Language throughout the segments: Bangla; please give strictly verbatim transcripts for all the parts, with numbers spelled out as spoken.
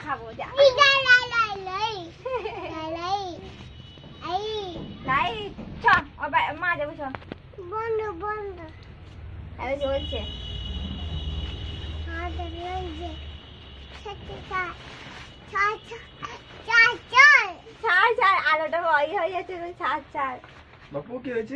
খাবো যা লাইট চ মা যাবো চ বন্ধ বন্ধ আরে চলছে আলোটা ভয় হয়ে যাচ্ছে ছাড় ছাড় বাপু কি হয়েছে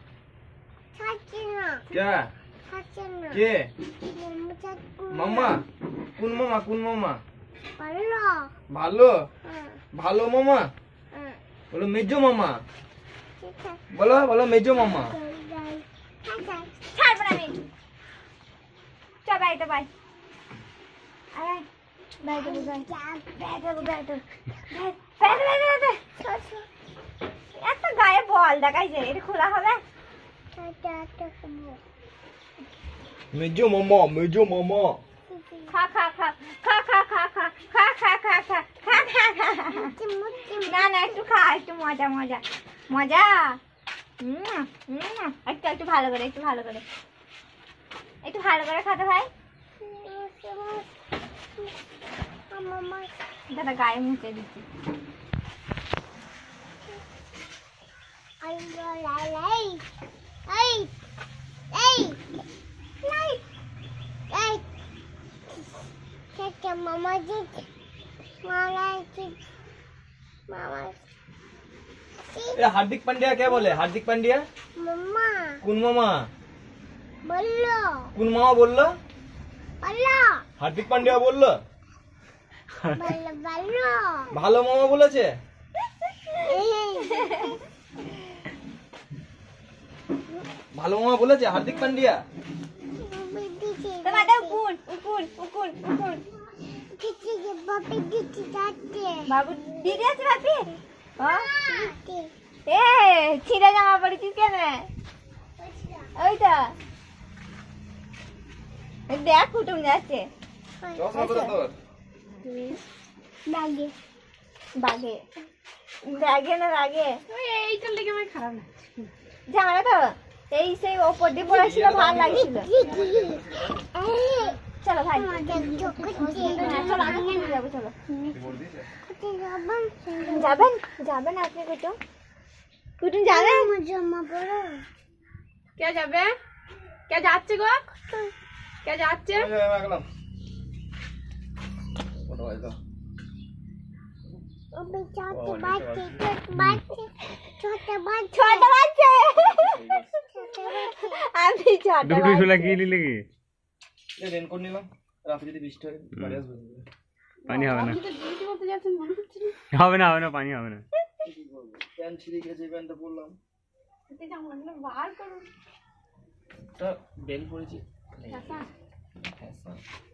কে কে মামা কোন মামা কোন মামা ভালো ভালো মামা বলো মেজো মামা বলো বলো মেজো মামা ছাড়বো না আমি চ বাড়িতে বাই আরে বাড়িতে বাই বাড়িতে বাড়িতে একটা গায়ে বল দেখাইছে এটা খোলা হবে মেজো মামা মেজো মামা খা খা খা খা খা খা খা খা খা খা খা খা খা খা না না একটু খা একটু মজা মজা মজা হুম হুম একটু একটু ভালো করে একটু ভালো করে একটু ভালো করে খাতে ভাই দাদা গায়ে মুছে দিচ্ছি मामा जी मामा जी मामा ये हार्दिक पांड्या क्या बोले हार्दिक पांड्या मम्मा कौन मामा बोलो कौन मामा बोल लो बोलो हार्दिक पांड्या बोल लो बोलो बोलो ভালো মামা বলেছে ভালো মামা বলেছে হার্দিক পান্ডিয়া তোমাদের উকুন উকুন উকুন উকুন বাপি দিতে যাচ্ছে বাবু দিদি আছে বাপি দিতে এ ছিঁড়ে জামা পড়েছিস কেন ওই তো দেখ কুটুম যাচ্ছে চশমা কোথা তোর লাগে বাগে ব্যাগে না লাগে এইটার লেগে আমার খারাপ লাগছে জানো তো এই সেই ওপর দিয়ে পড়েছিল ভালো লাগছিল চলো ভাই চলো আমি নিয়ে যাবো চলো যাবেন যাবেন আপনি কুটুম কুটুম যাবেন জমা পড়ো কে যাবে কে যাচ্ছে গো কে যাচ্ছে अबे छोटे बच्चे छोटे बच्चे छोटे बच्चे ছোট বাচ্চা আমি ছোট দুটো ছোলা কি নিলে কি এই রেনকোট নিলাম রাতে যদি বৃষ্টি হয় বাড়ি আসবে পানি হবে না আপনি তো ডিউটি করতে যাচ্ছেন মনে হচ্ছে না হবে না হবে না পানি হবে না প্যান্ট ছিঁড়ে গেছে প্যান্টটা পরলাম এটা জামাগুলো বার করুন একটা বেল পরেছি চাচা হ্যাঁ